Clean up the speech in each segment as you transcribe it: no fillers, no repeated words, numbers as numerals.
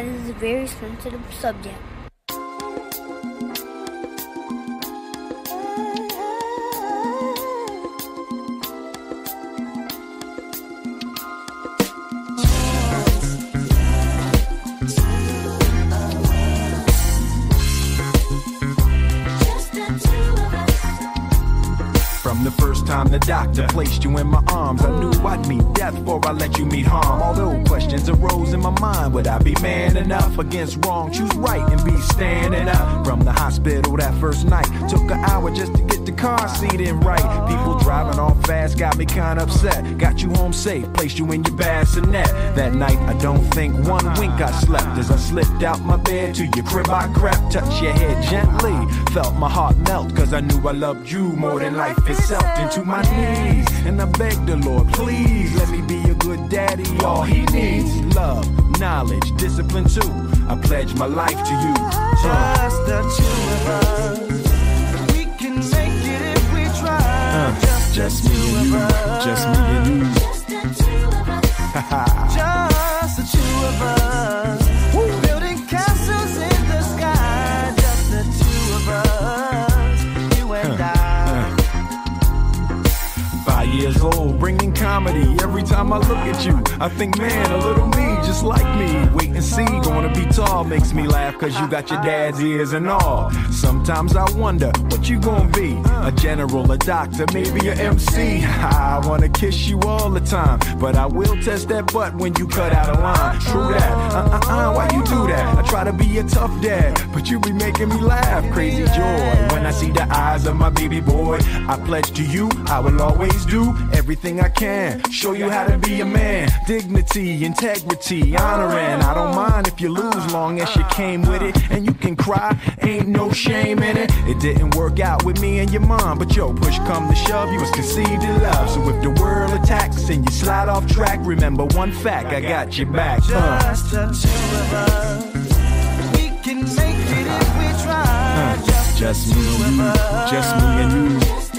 Dad is a very sensitive subject. From the first time the doctor placed you in my arms, I knew I'd meet death before I let you meet harm. Although questions arose in my mind, would I be man enough against wrong? Choose right and be standing up. From the hospital that first night, took an hour just to get the car seat in right. People driving off fast got me kinda upset. Got you home safe, placed you in your bassinet. That night I don't think one wink I slept. As I slipped out my bed to your crib I crept. Touched your head gently, felt my heart melt, cause I knew I loved you more than life itself. Into my knees, and I begged the Lord, please let me be a good daddy. All he needs, love, knowledge, discipline too. I pledge my life to you. Just the two of us. We can make it if we try. Just me and you. Just me and you. Just the two of us. Just the two of us. Building castles in the sky. Just the two of us. You and I. 5 years old, bringing comedy. Every time I look at you, I think, man, a little me, just like me. Wait and see, gonna be tall, makes me laugh, cause you got your dad's ears and all. Sometimes I wonder, what you gonna be? A general, a doctor, maybe a MC. I wanna kiss you all the time, but I will test that butt when you cut out a line. True that, why you do that? I try to be a tough dad, but you be making me laugh. Crazy joy, when I see the eyes of my baby boy. I pledge to you, I will always do everything I can. Show you how to be a man. Dignity, integrity, honoring. I don't mind if you lose, long as you came with it. And you can cry, ain't no shame in it. It didn't work out with me and your mom, but yo, push come to shove, you was conceived in love. So if the world attacks and you slide off track, remember one fact, I got your back. Just the two of us. We can make it if we try. Just me and you. Just me and you.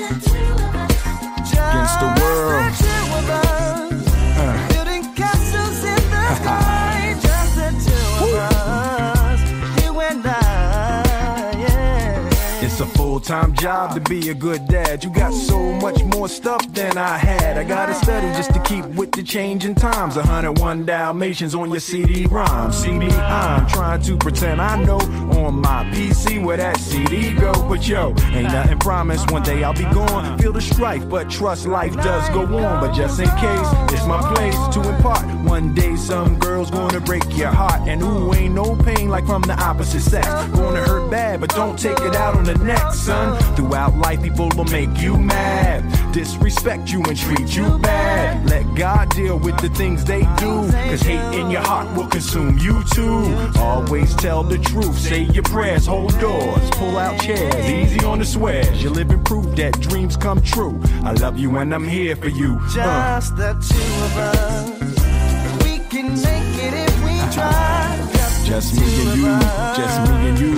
Against the world. Building castles in the sky. Just the two of us. You and I, yeah. It's a full-time job to be a good dad. You got so much more stuff than I had. I gotta study just to keep with the changing times. 101 Dalmatians on your CD-ROM. See me, I'm trying to pretend I know on my PC where that CD go. But yo, ain't nothing promised. One day I'll be gone. Feel the strife, but trust life does go on. But just in case, it's my place to impart. One day some girl's gonna break your heart. And ooh, ain't no pain like from the opposite sex. Gonna hurt bad, but don't take it out on the next, son. Throughout life, people will make you mad, disrespect you and treat you bad. Let God deal with the things they do, cause hate in your heart will consume you too. Always tell the truth, say your prayers, hold doors, pull out chairs, easy on the swears. You're living proof that dreams come true. I love you and I'm here for you. Just the two of us. We can make it if we try. Just me and you. Just me and you.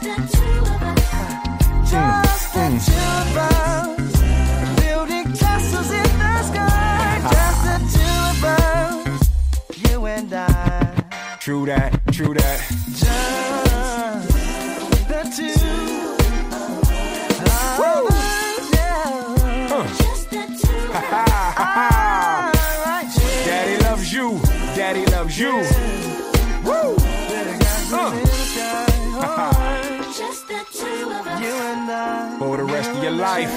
Just the two of us. Building castles in the sky. Just the two of us. You and I. True that, true that. Just the two of us. Just the two of us. Daddy loves you. Daddy loves you. Woo! Just the two of us. You and I. For the rest of your life.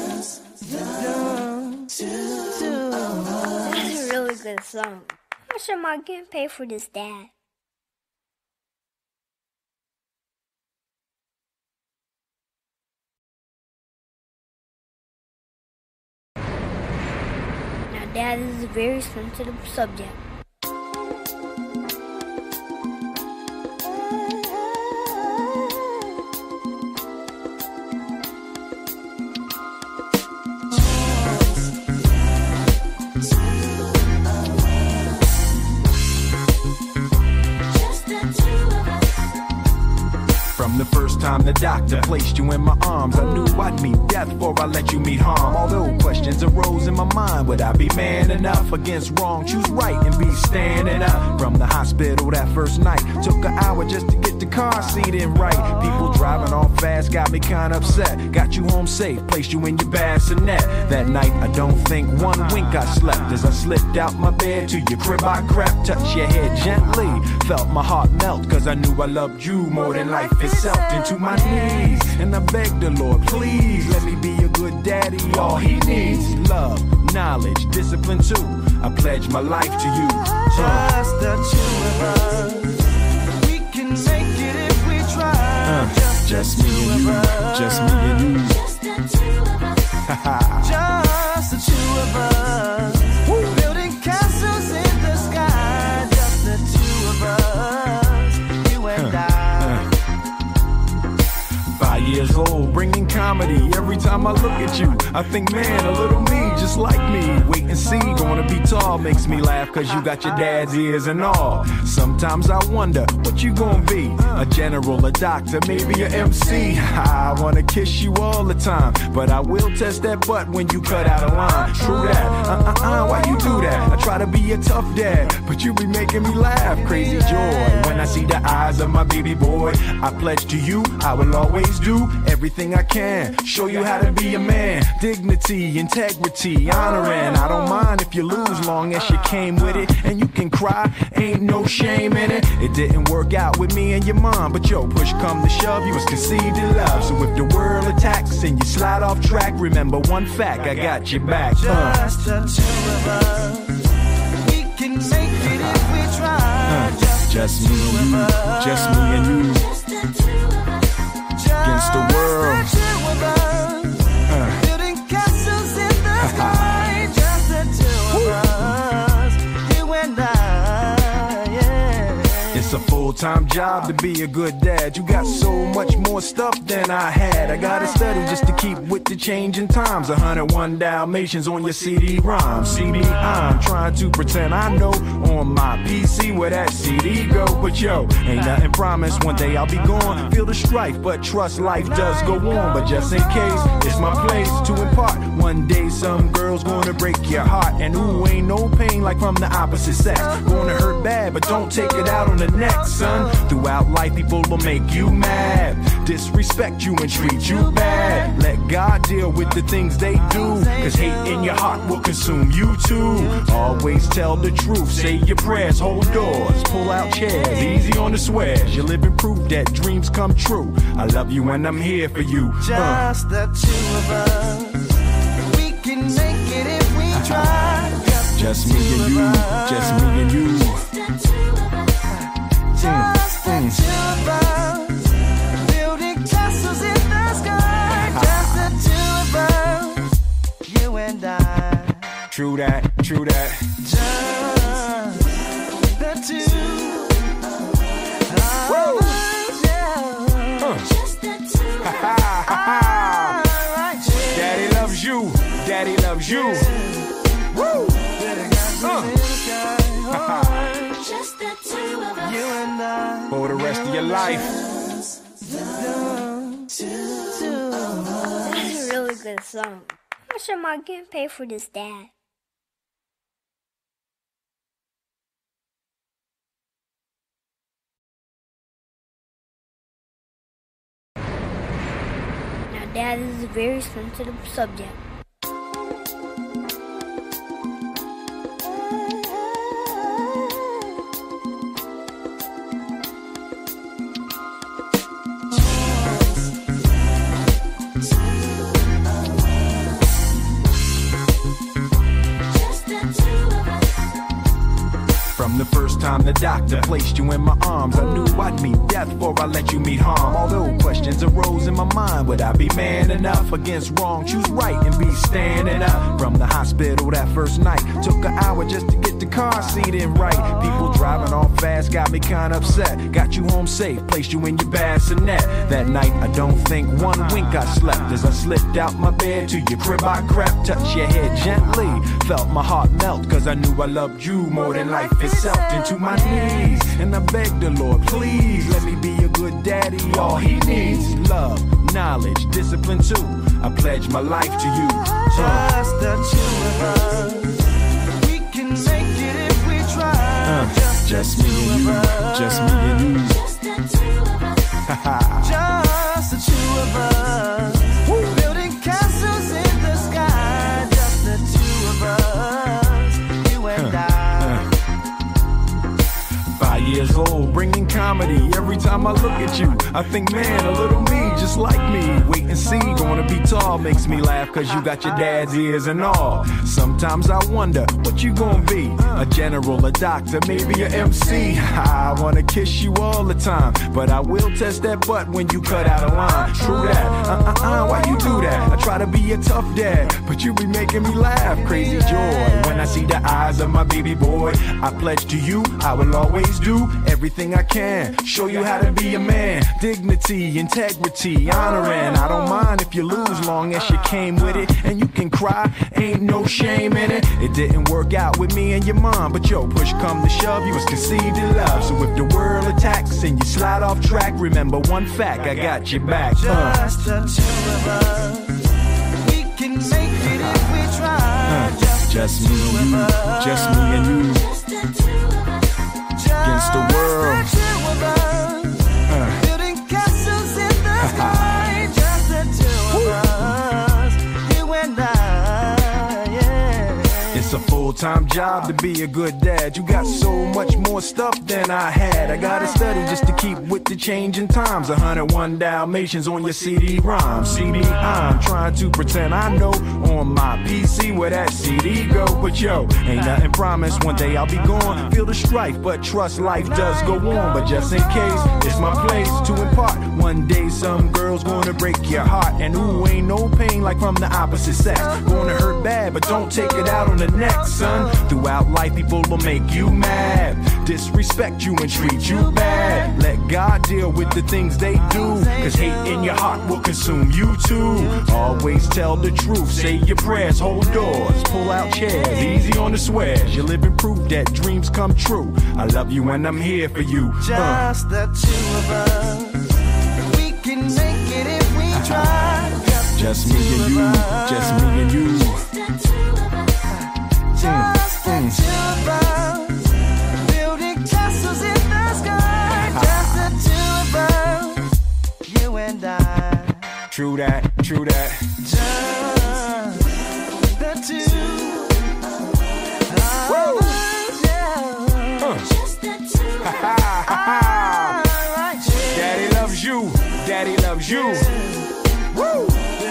This is a really good song. How much am I getting paid for this, Dad? Now, Dad is a very sensitive subject. From the first time time the doctor placed you in my arms, I knew I'd meet death before I let you meet harm. Although questions arose in my mind, would I be man enough against wrong? Choose right and be standing up. From the hospital that first night, took an hour just to get the car seat in right. People driving off fast got me kinda upset. Got you home safe, placed you in your bassinet. That night I don't think one wink I slept. As I slipped out my bed to your crib I crept. Touched your head gently, felt my heart melt, cause I knew I loved you more than life itself. Into my knees, and I begged the Lord, please let me be a good daddy. All he needs, love, knowledge, discipline too. I pledge my life to you. Just the two of us. We can make it if we try. Just me and you. Just me and you. Just the two of us. Just the two of us. Building castles in the sky. Just the two of us. You and I. 5 years old, bringing comedy. Every time I look at you, I think, man, a little me, just like me. Wait and see, gonna be tall, makes me laugh, cause you got your dad's ears and all. Sometimes I wonder, what you gonna be? A general, a doctor, maybe a MC. I wanna kiss you all the time, but I will test that butt when you cut out a line. True that, why you do that? I try to be a tough dad, but you be making me laugh. Crazy joy, when I see the eyes of my baby boy. I pledge to you, I will always do everything I can. Show you how to be a man. Dignity, integrity, honoring. I don't mind if you lose, long as you came with it. And you can cry, ain't no shame in it. It didn't work out with me and your mom, but yo, push come to shove, you was conceived in love. So if the world attacks and you slide off track, remember one fact, I got your back. Just the two of us. We can make it if we try. Just me and you. Just me and you. Against the world. Building castles in the sky. Just the two of us. You and I, yeah. It's a full-time job to be a good dad. You got so much more stuff than I had. I gotta study just to keep with the changing times. 101 Dalmatians on your CD-ROM. See me, I'm trying to pretend I know on my PC where that CD go. But yo, ain't nothing promised. One day I'll be gone. Feel the strife, but trust life does go on. But just in case, it's my place to impart. One day some girl's gonna break your heart. And ooh, ain't no pain like from the opposite sex. Gonna hurt bad, but don't take it out on the next, son. Throughout life, people will make you mad, disrespect you and treat you bad. Let God deal with the things they do, cause hate in your heart will consume you too. Always tell the truth, say your prayers, hold doors, pull out chairs, easy on the swears. You're living proof that dreams come true. I love you and I'm here for you. Just the two of us. We can make it if we try. Just me and you. Just me and you. Just the two of us. Building castles in the sky. Just the two of us. You and I. True that, true that. Just the two of us. Just the two of us. Daddy loves you. Daddy loves you. Woo! Just the two of us. You and I. For the rest of your life. That's a really good song. How much am I getting paid for this, Dad? Now, Dad, this is a very sensitive subject. From the first time the doctor placed you in my arms, I knew I'd meet death before I let you meet harm. Although questions arose in my mind, would I be man enough against wrong? Choose right and be standing up. From the hospital that first night, took an hour just to get the car seat in right. People driving off fast got me kinda upset. Got you home safe, placed you in your bassinet. That night I don't think one wink I slept. As I slipped out my bed to your crib I crept. Touched your head gently, felt my heart melt, cause I knew I loved you more than life itself. Into my knees, and I begged the Lord, please let me be a good good daddy. All he needs, love, knowledge, discipline too. I pledge my life to you. Just the two of us. We can make it if we try. Just me and you. Just me and you. Just the two of us. Just the two of us. Building castles in the sky. Just the two of us. You and I. 5 years old, bringing comedy. Every time I look at you, I think, man, a little me, just like me. Wait and see, gonna be tall, makes me laugh, cause you got your dad's ears and all. Sometimes I wonder, what you gonna be? A general, a doctor, maybe a MC. I wanna kiss you all the time, but I will test that butt when you cut out a line. True that, why you do that? I try to be a tough dad, but you be making me laugh. Crazy joy, when I see the eyes of my baby boy. I pledge to you, I will always do everything I can. Show you how to be a man. Dignity, integrity, honoring. I don't mind if you lose, long as you came with it. And you can cry, ain't no shame in it. It didn't work out with me and your mom, but yo, push come to shove, you was conceived in love. So if the world attacks and you slide off track, remember one fact, I got your back. Just the two of us. We can make it if we try. Just me and you. Just me and you. Against the world. Building castles in the sky. Just the two of us. You and I, yeah. It's a full-time job to be a good dad. You got so much more stuff than I had. I gotta study just to keep with the changing times. 101 Dalmatians on your CD-ROM. See me, I'm trying to pretend I know on my PC where that CD go. But yo, ain't nothing promised. One day I'll be gone. Feel the strife, but trust life does go on. But just in case, it's my place to impart. One day some girl's gonna break your heart. And ooh, ain't no pain like from the opposite sex. Gonna hurt bad, but don't take it out on the next, son. Throughout life, people will make you mad, disrespect you and treat you bad. Let God deal with the things they do, cause hate in your heart will consume you too. Always tell the truth, say your prayers, hold doors, pull out chairs, easy on the swears. You're living proof that dreams come true. I love you and I'm here for you. Just the two of us. We can make it if we try. Just me and you. Just me and you. Just the two of us. Building castles in the sky. Just the two of us. You and I. True that, true that. Just the two of us. Just the two of us. Daddy loves you. Daddy loves you. Woo!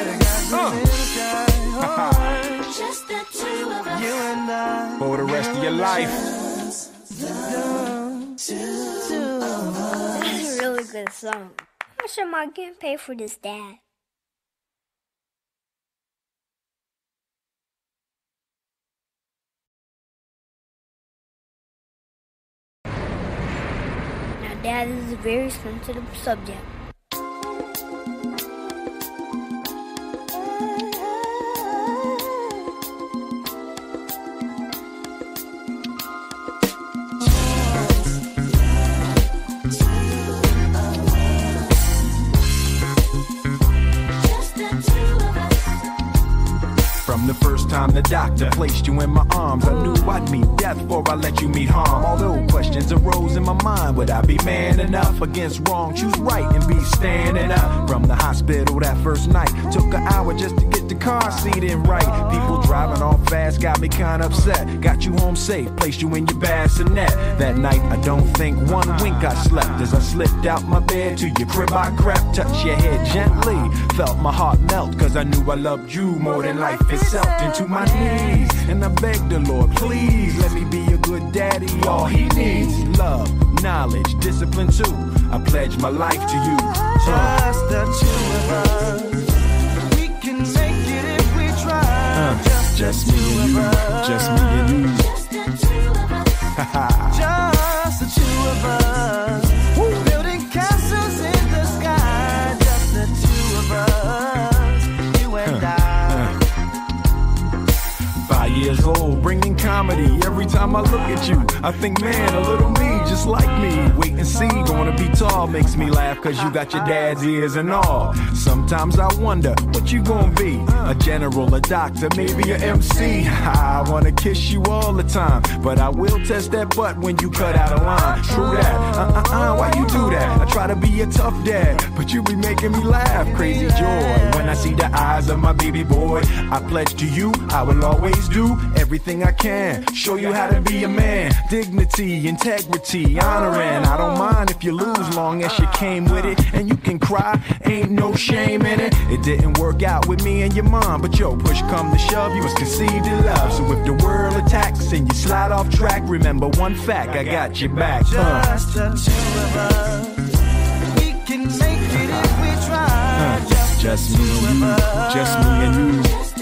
Just the two of us. You and I. For the rest of your life. That's a really good song. How much am I getting paid for this, Dad? Now, Dad, this is a very sensitive subject. From the first time the doctor placed you in my arms, I knew I'd meet death before I let you meet harm. Although questions arose in my mind, would I be man enough against wrong? Choose right and be standing up. From the hospital that first night, took an hour just to get the car seat in right. People driving off fast got me kinda upset. Got you home safe, placed you in your bassinet. That night I don't think one wink I slept. As I slipped out my bed to your crib I crept. Touched your head gently, felt my heart melt, cause I knew I loved you more than life itself. Into my knees, and I begged the Lord, please let me be a good daddy. All he needs, love, knowledge, discipline too. I pledge my life to you. Just the two of us. We can make it if we try. Just me and you. Just me and you. Just the two of us. Just the two of us. Building castles in the sky. Just the two of us. You and I. 5 years old, bringing comedy. Every time I look at you, I think, man, a little me, just like me. Wait and see, gonna be tall, makes me laugh, cause you got your dad's ears and all. Sometimes I wonder, what you gonna be? A general, a doctor, maybe a MC. I wanna kiss you all the time, but I will test that butt when you cut out a line. True that, why you do that? I try to be a tough dad, but you be making me laugh. Crazy joy when I see the eyes of my baby boy. I pledge to you, I will always do everything I can. Show you how to be a man. Dignity, integrity, honoring. I don't mind if you lose, long as you came with it. And you can cry, ain't no shame in it. It didn't work out with me and your mom, but yo, push come to shove, you was conceived in love. So if the world attacks and you slide off track, remember one fact, I got your back. Just the two of us, we can make it if we try. Just me and you, just me and you,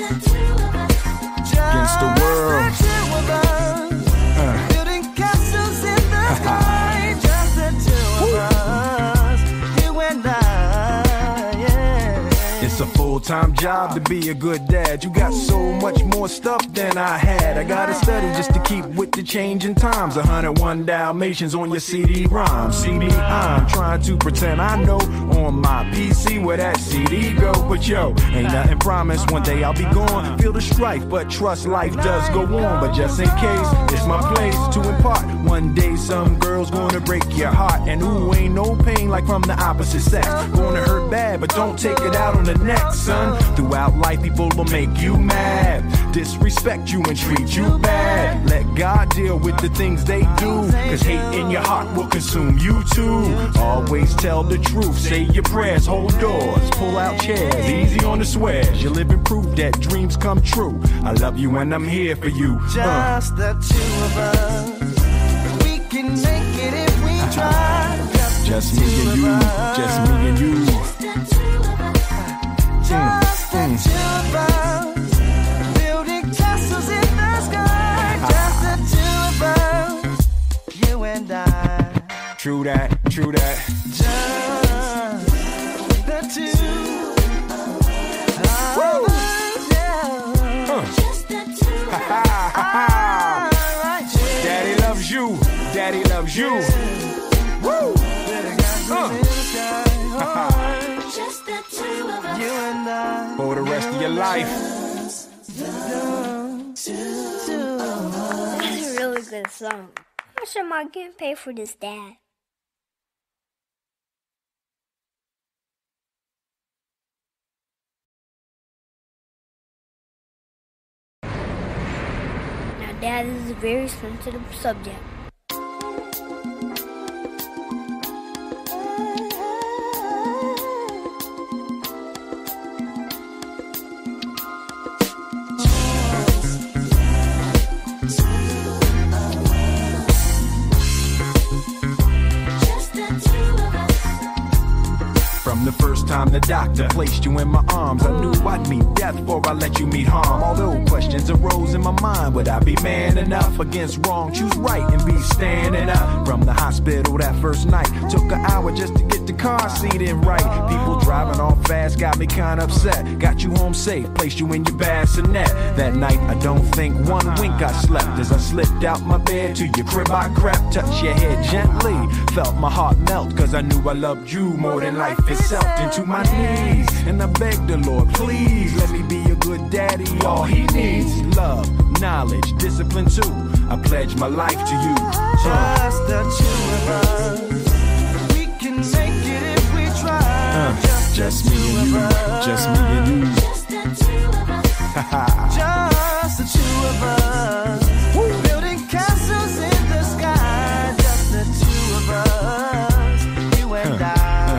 against the world. Building castles in the sky. Just the two of us, you and I, yeah. It's a full-time job to be a good dad. You got so much more stuff than I had. I gotta study just to keep with the changing times. 101 Dalmatians on your CD-ROM. See me, I'm trying to pretend I know on my PC where that CD go. But yo, ain't nothing promised. One day I'll be gone. Feel the strife, but trust life does go on. But just in case, it's my place to impart. One day some girl's gonna break your heart. And ooh, ain't no pain like from the opposite sex. Gonna hurt bad, but don't take it out on the next, son. Throughout life, people will make you mad, disrespect you and treat you bad. Let God deal with the things they do, cause hate in your heart will consume you too. Always tell the truth, say your prayers, hold doors, pull out chairs, easy on the swears. You're living proof that dreams come true. I love you and I'm here for you. Just the two of us, we can make it if we try. Just me and you, just me and you. Just the two of us, building castles in the sky. Just the two of us, you and I. True that, true that. Just the two of us, yeah. Just the two of us. Daddy loves you, daddy loves you. Woo! Just the two of us, you and I. For the rest of your life. That's a really good song. How much am I getting paid for this, Dad? Now, Dad, this is a very sensitive subject. From the first time the doctor placed you in my arms, I knew I'd meet death before I let you meet harm. Although questions arose in my mind, would I be man enough against wrong? Choose right and be standing up. From the hospital that first night, took an hour just to get the car seat in right. People driving off fast got me kinda upset. Got you home safe, placed you in your bassinet. That night I don't think one wink I slept. As I slipped out my bed to your crib I crept. Touched your head gently, felt my heart melt, cause I knew I loved you more than life itself. Into my knees, and I begged the Lord, please let me be a good daddy. All he needs, love, knowledge, discipline too. I pledge my life to you. Just the two of us, we can make it if we try. Just me and you, just me and you. Just the two of us, just the two of us. Building castles in the sky. Just the two of us, you and I.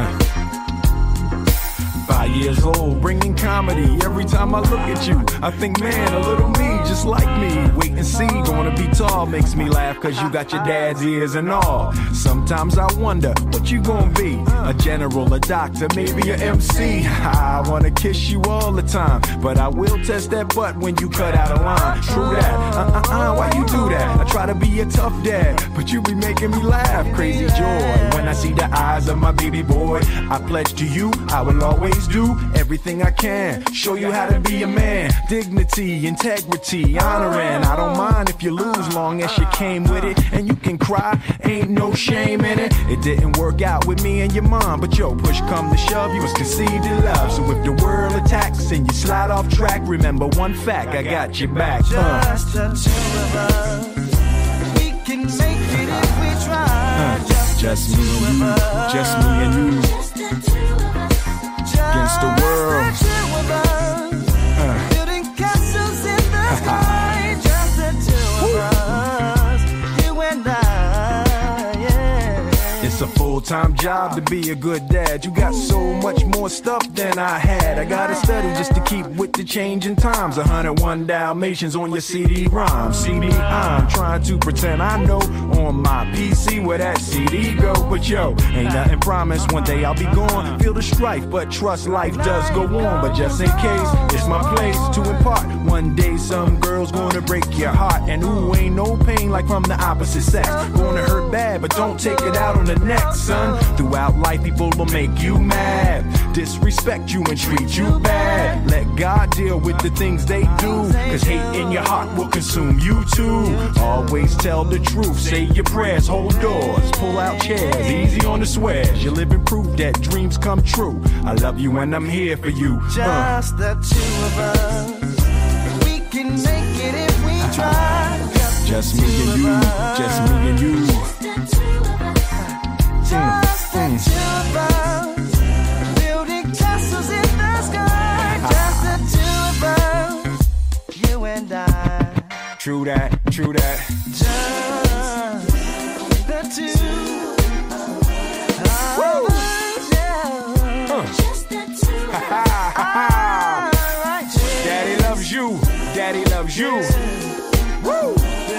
5 years old, bringing comedy. Every time I look at you, I think, man, a little me, just like me. Wait and see, gonna be tall, makes me laugh, cause you got your dad's ears and all. Sometimes I wonder, what you gonna be? A general, a doctor, maybe a MC. I wanna kiss you all the time, but I will test that butt when you cut out a line. True that, why you do that? I try to be a tough dad, but you be making me laugh. Crazy joy when I see the eyes of my baby boy. I pledge to you, I will always do everything I can. Show you how to be a man. Dignity, integrity, honoring. I don't mind if you lose, long as you came with it. And you can cry, ain't no shame in it. It didn't work out with me and your mom, but yo, push come to shove, you was conceived in love. So if the world attacks and you slide off track, remember one fact, I got your back. Just the two of us, we can make it if we try. Just me and you, just me and you, against the world. Just the two of us, building castles in the sky. Just the two of us, you and I. It's a full-time job to be a good dad. You got so much more stuff than I had. I gotta study just to keep with the changing times. 101 Dalmatians on your CD-ROM. See me, I'm trying to pretend I know on my PC where that CD go. But yo, ain't nothing promised. One day I'll be gone. Feel the strife, but trust life does go on. But just in case, it's my place to impart. One day some girl's gonna break your heart. And ooh, ain't no pain like from the opposite sex. Gonna hurt bad, but don't take it out on the next, son. Throughout life, people will make you mad, disrespect you and treat you bad. Let God deal with the things they do, cause hate in your heart will consume you too. Always tell the truth, say your prayers, hold doors, pull out chairs, easy on the swears. You're living proof that dreams come true. I love you and I'm here for you. Just the two of us, we can make it if we try. Just me and you, just me and you. Just the two of us, building castles in the sky. Just the two of us, you and I. True that, true that. Just the two of us, yeah. Just the two of us. Daddy loves you, daddy loves you. Woo!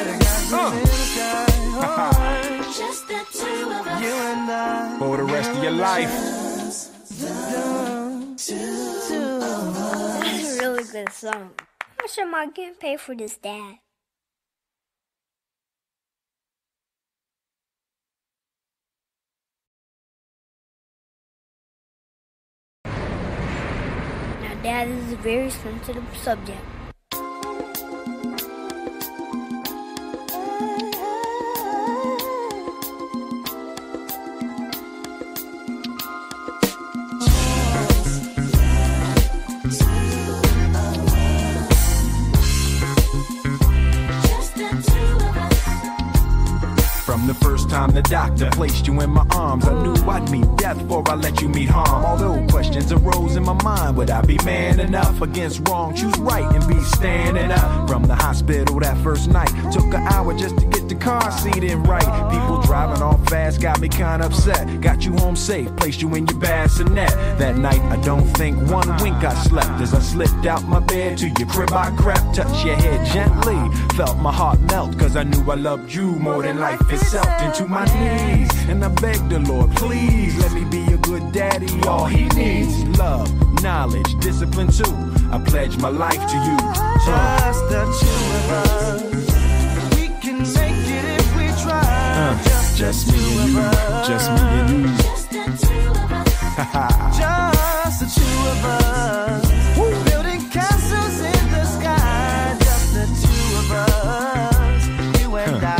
Just the two of us, you and I. For the rest of your life. That's a really good song. How much am I getting paid for this, Dad? Now, Dad, this is a very sensitive subject. From the first time the doctor placed you in my arms, I knew I'd meet death before I let you meet harm. Although questions arose in my mind, would I be man enough against wrong? Choose right and be standing up. From the hospital that first night, took an hour just to get the car seat in right. People driving off fast got me kinda upset. Got you home safe, placed you in your bassinet. That night I don't think one wink I slept. As I slipped out my bed to your crib I crept. Touched your head gently, felt my heart melt, cause I knew I loved you more than life itself. Into my knees, and I begged the Lord, please let me be a good daddy. All he needs, love, knowledge, discipline too. I pledge my life to you. Just the two of us, we can make it if we try. Just me and you, just me and you. Just the two of us, just the two of us, building castles in the sky. Just the two of us, you and I.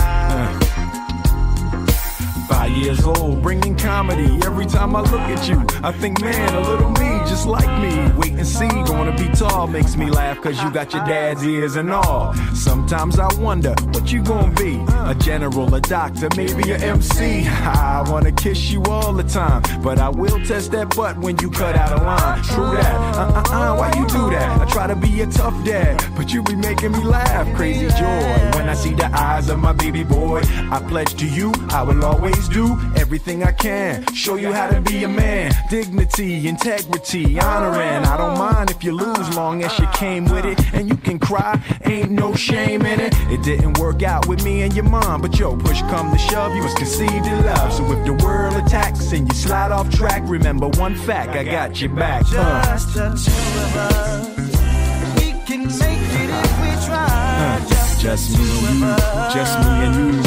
5 years old, bringing comedy. Every time I look at you, I think, man, a little me, just like me. Wait and see, gonna be tall, makes me laugh, cause you got your dad's ears and all. Sometimes I wonder, what you gonna be? A general, a doctor, maybe a MC. I wanna kiss you all the time, but I will test that butt when you cut out a line. True that, why you do that? I try to be a tough dad, but you be making me laugh. Crazy joy, when I see the eyes of my baby boy. I pledge to you, I will always do everything I can. Show you how to be a man. Dignity, integrity, honoring. I don't mind if you lose, long as you came with it. And you can cry, ain't no shame in it. It didn't work out with me and your mom, but yo, push come to shove, you was conceived in love. So if the world attacks and you slide off track, remember one fact, I got your back. Just the two of us, we can make it if we try. Just me and you, just me and you.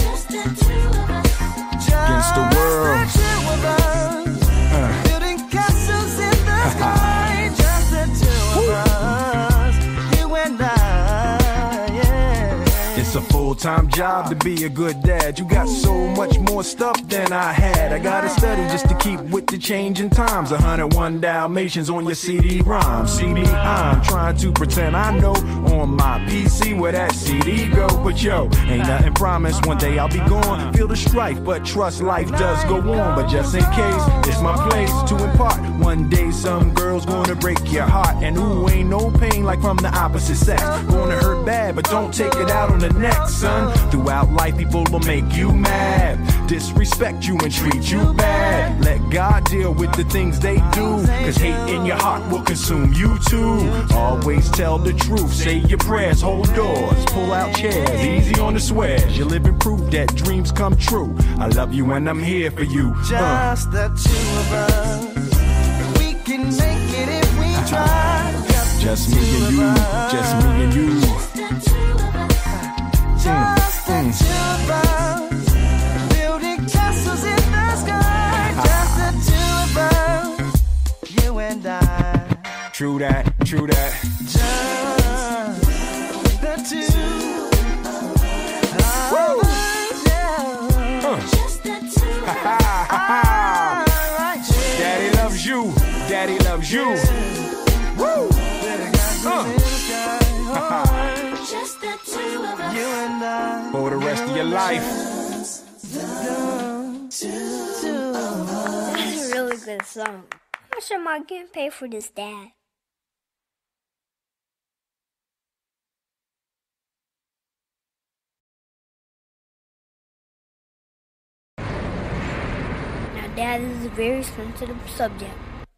Against the world. Just the two of us, building castles in the sky. Just the two It's a full-time job to be a good dad. You got so much more stuff than I had. I gotta study just to keep with the changing times. 101 Dalmatians on your CD-ROM. See me, I'm trying to pretend I know on my PC where that CD go. But yo, ain't nothing promised. One day I'll be gone. Feel the strife, but trust life does go on. But just in case, it's my place to impart. One day some girl's gonna break your heart. And ooh, ain't no pain like from the opposite sex. Gonna hurt bad, but don't take it out on the next, son. Throughout life, people will make you mad, disrespect you and treat you bad. Let God deal with the things they do, cause hate in your heart will consume you too. Always tell the truth, say your prayers, hold doors, pull out chairs, easy on the swears. You're living proof that dreams come true. I love you and I'm here for you. Just the two of us, we can make it if we try. Just me and you, just me and you. Just the two of us, building castles in the sky. Just the two of us, you and I. True that, true that. Just the two of us, yeah. Just the two of us. Daddy loves you, daddy loves you. Woo! Just the two of us, you and I. For the rest of your life. That's a really good song. How much am I getting paid for this, Dad? Now, Dad, this is a very sensitive subject.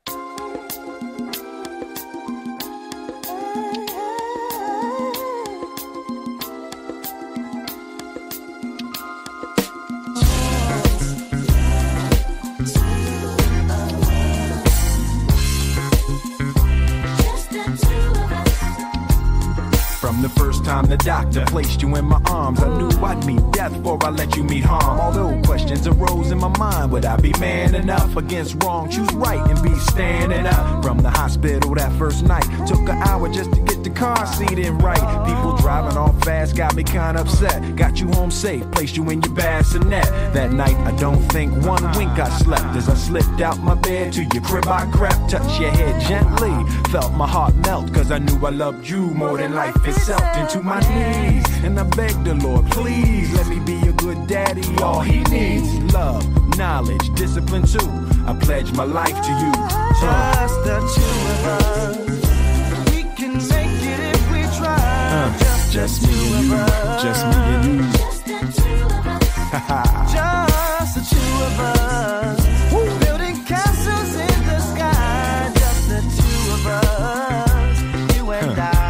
From the first time the doctor placed you in my arms, I knew I'd meet death before I let you meet harm. Although questions arose in my mind, would I be man enough against wrong? Choose right and be standing up. From the hospital that first night, took an hour just to get the car seat in right. People driving off fast got me kinda upset. Got you home safe, placed you in your bassinet. That night I don't think one wink I slept. As I slipped out my bed to your crib I crept. Touched your head gently, felt my heart melt, cause I knew I loved you more than life itself. Into my knees, and I begged the Lord, please let me be a good daddy. All he needs, love, knowledge, discipline too. I pledge my life to you. Just the two of us, we can make it if we try. Just me and you, just me and you. Just the two of us, just the two of us, building castles in the sky. Just the two of us, you and I.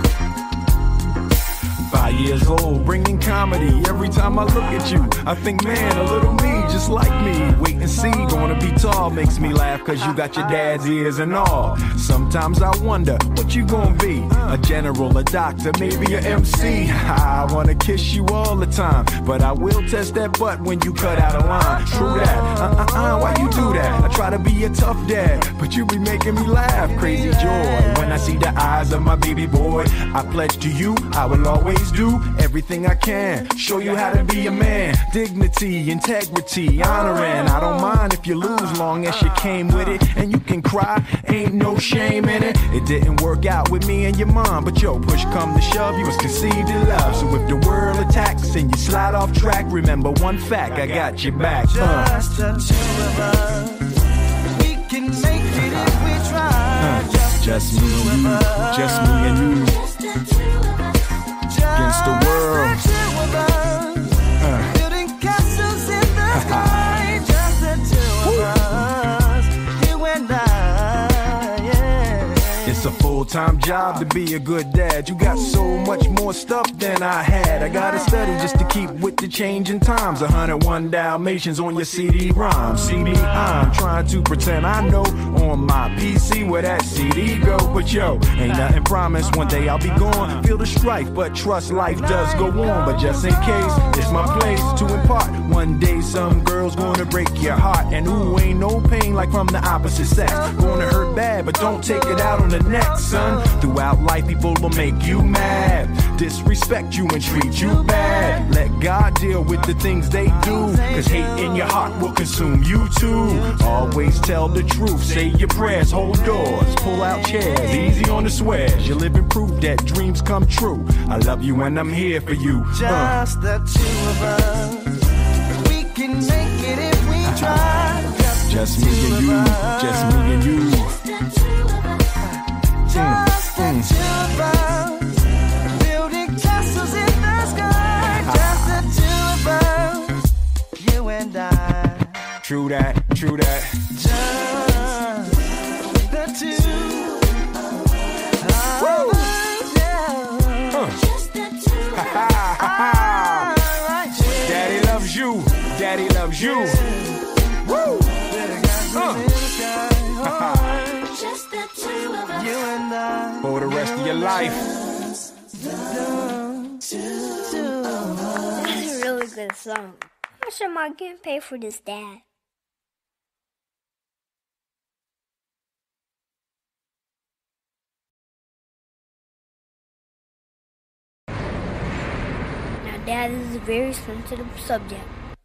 5 years old, bringing comedy. Every time I look at you, I think, man, a little me, just like me. Wait and see, gonna be tall, makes me laugh, cause you got your dad's ears and all. Sometimes I wonder, what you gonna be? A general, a doctor, maybe a MC. I wanna kiss you all the time, but I will test that butt when you cut out a line. True that, why you do that? I try to be a tough dad, but you be making me laugh. Crazy joy, when I see the eyes of my baby boy. I pledge to you, I will always do everything I can, show you how to be a man. Dignity, integrity, honoring. I don't mind if you lose, long as you came with it. And you can cry, ain't no shame in it. It didn't work out with me and your mom, but yo, push come to shove, you was conceived in love. So if the world attacks and you slide off track, remember one fact, I got your back. Just the two of us, we can make it if we try. Just me and you, just me and you. Against the world. Building castles in the sky. Just the two of us, you and I, yeah. It's a full-time job to be a good dad. You got so much more stuff than I had. I gotta study just to keep with the changing times. 101 Dalmatians on your CD-ROM. See me, I'm trying to pretend I know on my PC where that CD go. But yo, ain't nothing promised, one day I'll be gone. Feel the strife, but trust life does go on. But just in case, it's my place to impart. One day some girl's gonna break your heart, and ooh, ain't no pain like from the opposite sex. Gonna hurt bad, but don't take it out on the next, son. Throughout life, people will make you mad, disrespect you and treat you bad. Let God deal with the things they do, cause hate in your heart will consume you too. Always tell the truth, say your prayers, hold doors, pull out chairs, easy on the swears. You're living proof that dreams come true. I love you and I'm here for you. Just the two of us, we can make it if we try. Just me and you, just me and you. Just the two of us, building castles in the sky. Just the two of us, you and I. True that, true that. Just the two of us, yeah. Just the two of us. Daddy loves you, daddy loves you. Woo! Just the two of us, you and I. For the rest of your life. That's a really good song. How much am I getting paid for this, Dad? Now, Dad, this is a very sensitive subject.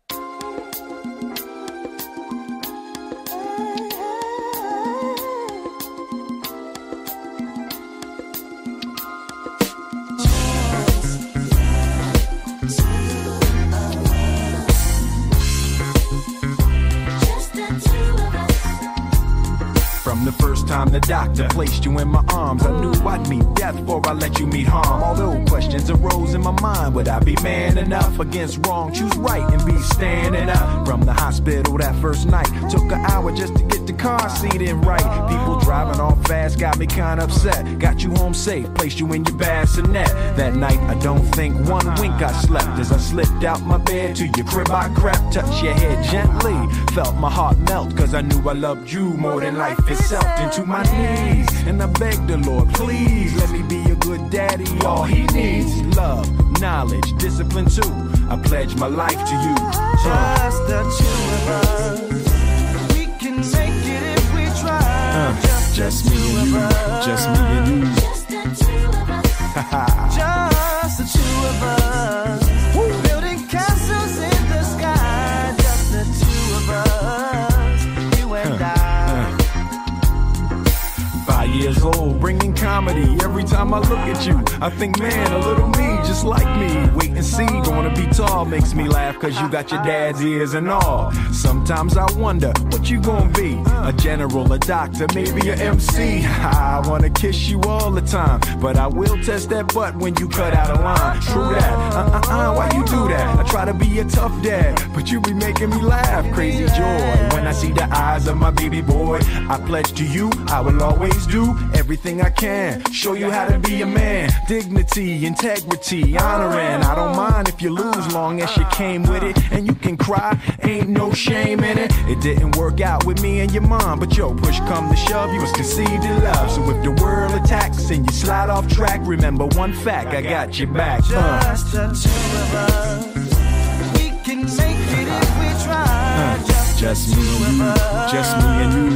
From the first time the doctor placed you in my arms, I knew I'd meet death before I let you meet harm. Although questions arose in my mind, would I be man enough against wrong? Choose right and be standing up. From the hospital that first night, took an hour just to get the car seat in right. People driving off fast got me kinda upset. Got you home safe, placed you in your bassinet. That night I don't think one wink I slept. As I slipped out my bed to your crib I crept. Touched your head gently, felt my heart melt, cause I knew I loved you more than life itself. Into my knees, and I begged the Lord, please let me be a good daddy. All he needs, love, knowledge, discipline too. I pledge my life to you. Just the two of us, we can make it if we try. Just me and you, just me and you. Just the two of us, just the two of us, building castles in the sky. Just the two of us, you and I. 5 years old, bringing comedy. Every time I look at you, I think, man, a little me, just like me. Wait and see, gonna be tall, makes me laugh, cause you got your dad's ears and all. Sometimes I wonder, what you gonna be? A general, a doctor, maybe a MC. I wanna kiss you all the time, but I will test that butt when you cut out a line. True that, why you do that? I try to be a tough dad, but you be making me laugh. Crazy joy, when I see the eyes of my baby boy. I pledge to you, I will always do everything I can, show you how to be a man. Dignity, integrity, honoring. I don't mind if you lose, long as you came with it. And you can cry, ain't no shame in it. It didn't work out with me and your mom, but yo, push come to shove, you was conceived in love. So if the world attacks and you slide off track, remember one fact, I got your back. Just the two of us, we can make it if we try. Just me and you, just me and you.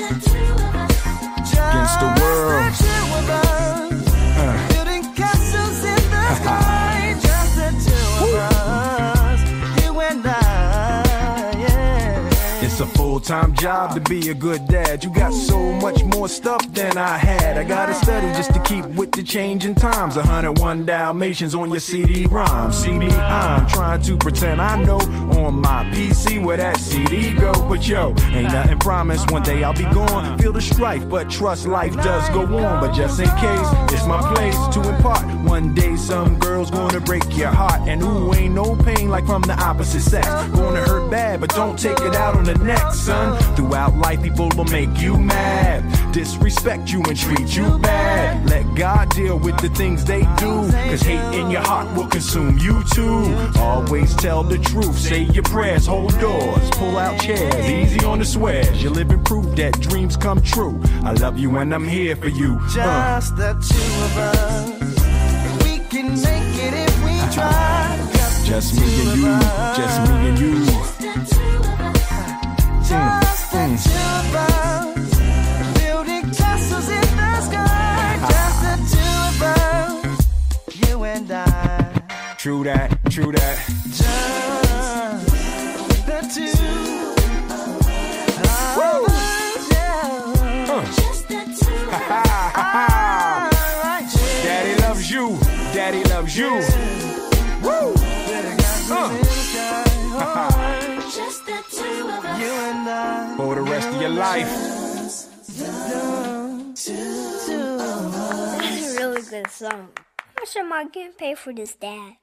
Against the world. Building castles in the sky. Just the two of us, you and I, yeah. It's a full-time job to be a good dad. You got so much more stuff than I had. I gotta study just to keep with the changing times. 101 Dalmatians on your CD-ROM. See me, I'm trying to pretend I know on my PC where that CD go. But yo, ain't nothing promised, one day I'll be gone. Feel the strife, but trust life does go on. But just in case, it's my place to impart. One day some girl girls gonna break your heart. And ooh, ain't no pain like from the opposite sex. Gonna hurt bad, but don't take it out on the next, son. Throughout life, people will make you mad, disrespect you and treat you bad. Let God deal with the things they do, cause hate in your heart will consume you too. Always tell the truth, say your prayers, hold doors, pull out chairs, easy on the swears. You're living proof that dreams come true. I love you and I'm here for you. Just the two of us, we can make it if we try. Just me and you, just me and you. Just the two of us, building castles in the sky. Just the two of us, you and I. True that, true that. Just the two of us, yeah. Just the two of us. Daddy loves you, daddy loves you. Woo! Just the two of us, you and I. For the rest of your life. That's a really good song. How much am I getting paid for this, Dad?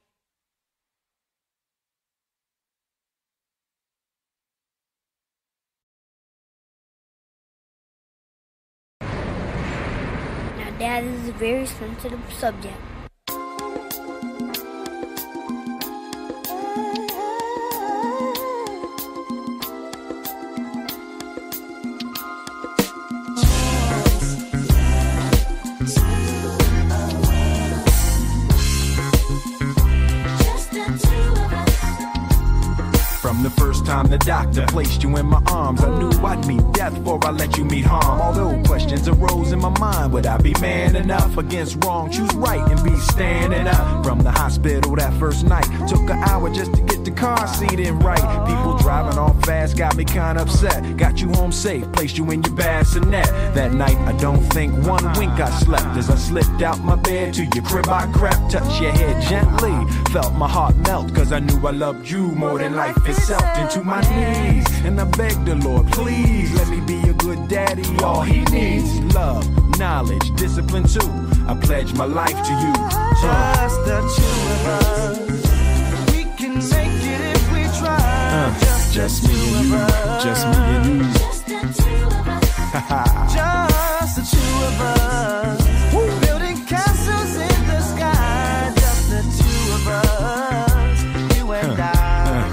Now, Dad, this is a very sensitive subject. From the first time the doctor placed you in my arms, I knew I'd meet death before I let you meet harm. Although questions arose in my mind, would I be man enough against wrong? Choose right and be standing up. From the hospital that first night, took an hour just to get the car seat in right. People driving off fast got me kinda upset. Got you home safe, placed you in your bassinet. That night I don't think one wink I slept. As I slipped out my bed to your crib I crept. Touched your head gently, felt my heart melt, cause I knew I loved you more than life itself. Into my knees, and I begged the Lord, please let me be a good daddy. All he needs, love, knowledge, discipline too. I pledge my life to you. Just the two of us, we can make it if we try. Just me and you, just me and you. Just the two of us, just the two of us, building castles in the sky. Just the two of us, you and I.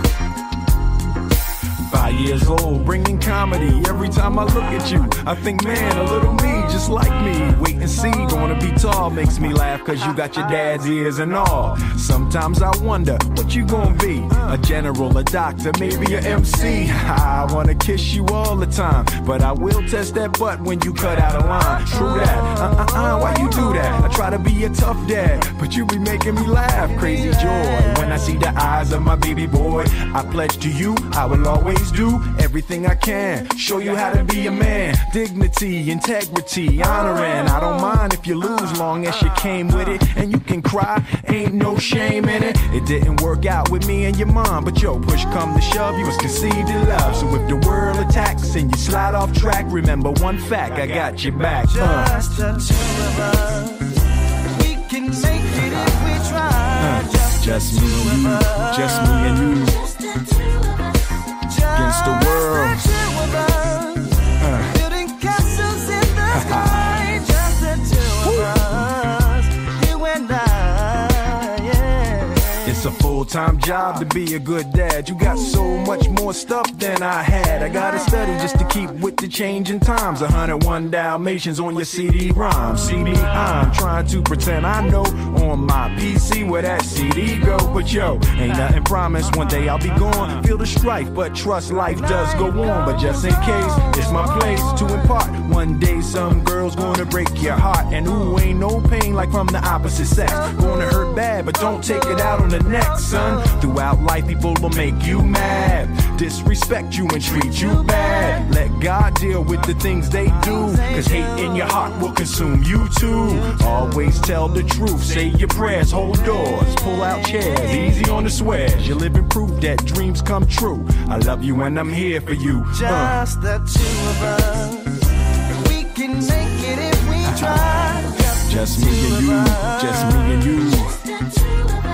5 years old, bringing comedy. Every time I look at you, I think, man, a little me, just like me. Wait and see, gonna be tall, makes me laugh, cause you got your dad's ears and all. Sometimes I wonder, what you gonna be? A general, a doctor, maybe a MC. I wanna kiss you all the time, but I will test that butt when you cut out a line. True that, why you do that? I try to be a tough dad, but you be making me laugh. Crazy joy, when I see the eyes of my baby boy. I pledge to you, I will always do everything I can, show you how to be a man. Dignity, integrity, honoring. I don't mind if you lose, long as you came with it. And you can cry, ain't no shame in it. It didn't work out with me and your mom, but yo, push come to shove, you was conceived in love. So if the world attacks and you slide off track, remember one fact, I got your back. Just the two of us, we can make it if we try. Just me and you, just me and you. Against the world. Building castles in the sky. Just the two of us, you and I, yeah. It's a full-time job to be a good dad. You got so much more stuff than I had. I gotta study just to keep with the changing times. 101 Dalmatians on your CD-ROM. See me, I'm trying to pretend I know on my PC where that CD go. But yo, ain't nothing promised. One day I'll be gone. Feel the strife, but trust life does go on. But just in case, it's my place to impart. One day some girl's gonna break your heart. And ooh, ain't no pain like from the opposite sex. Gonna hurt bad, but don't take it out on the next, son. Throughout life, people will make you mad, disrespect you and treat you bad. Let God deal with the things they do, cause hate in your heart will consume you too. Always tell the truth, say your prayers, hold doors, pull out chairs, easy on the swears. You're living proof that dreams come true. I love you and I'm here for you. Just the two of us, we can make it if we try. Just me and you, just me and you.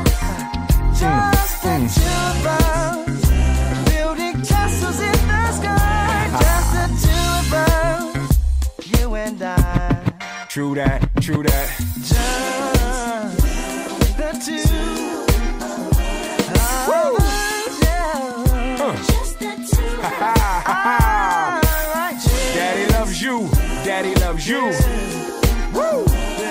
True that, true that. Just the two of us, yeah. Just the two of us. Daddy loves you, daddy loves you. Woo!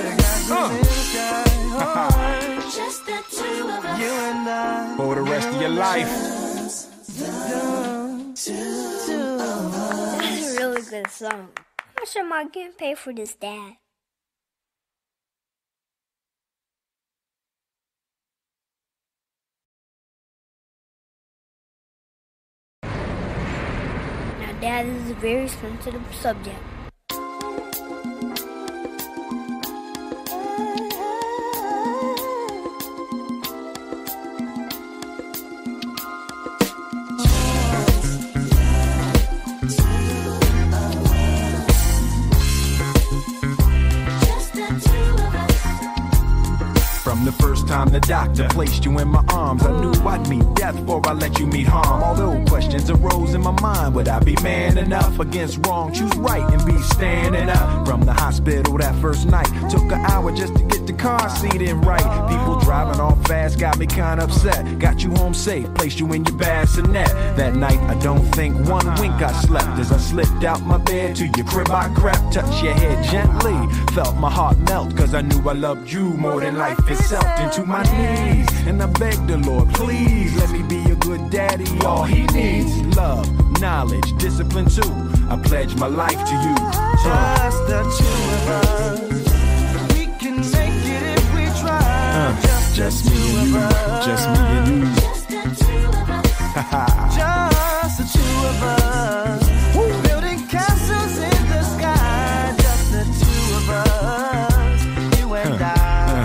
Just the two of us, you and I. For the rest of your life. That's a really good song. How much am I getting paid for this, Dad? Now, Dad, this is a very sensitive subject. From the first time the doctor placed you in my arms, I knew I'd meet death before I let you meet harm. Although questions arose in my mind, would I be man enough against wrong? Choose right and be standing up. From the hospital that first night, took an hour just to get the car seat in right. People driving off fast got me kinda upset. Got you home safe, placed you in your bassinet. That night I don't think one wink I slept. As I slipped out my bed to your crib I crept. Touched your head gently, felt my heart melt, cause I knew I loved you more than life itself. Into my knees, and I begged the Lord, please let me be a good daddy. All he needs, love, knowledge, discipline too. I pledge my life to you. Just the two of us, we can make it if we try. Just me and you, just me and you. Just the two of us, just the two of us. Building castles in the sky. Just the two of us, you and I.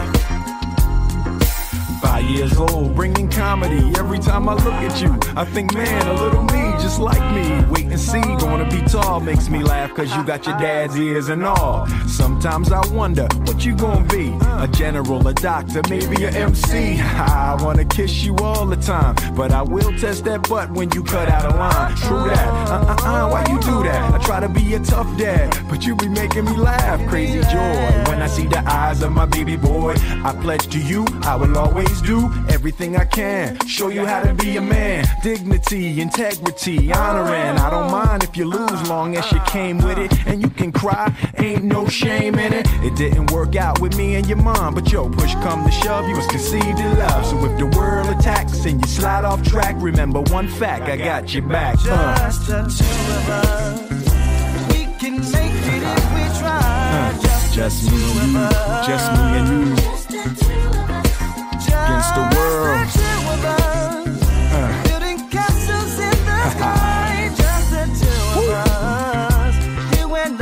5 years old, bringing comedy. Every time I look at you, I think, man, a little me, just like me. Wait and see, gonna be tall, makes me laugh, cause you got your dad's ears and all. Sometimes I wonder, what you gonna be? A general, a doctor, maybe a MC. I wanna kiss you all the time, but I will test that butt when you cut out a line. True that, why you do that? I try to be a tough dad, but you be making me laugh. Crazy joy, when I see the eyes of my baby boy. I pledge to you, I will always do everything I can. Show you how to be a man. Dignity, integrity, honoring. I don't mind if you lose, long as you came with it. And you can cry, ain't no shame in it. It didn't work out with me and your mom, but yo, push come to shove, you was conceived in love. So if the world attacks and you slide off track, remember one fact, I got your back. Just the two of us, we can make it if we try. Just me and you, just me and you. Against the world. Building castles in the sky. Just the two of us, you and I,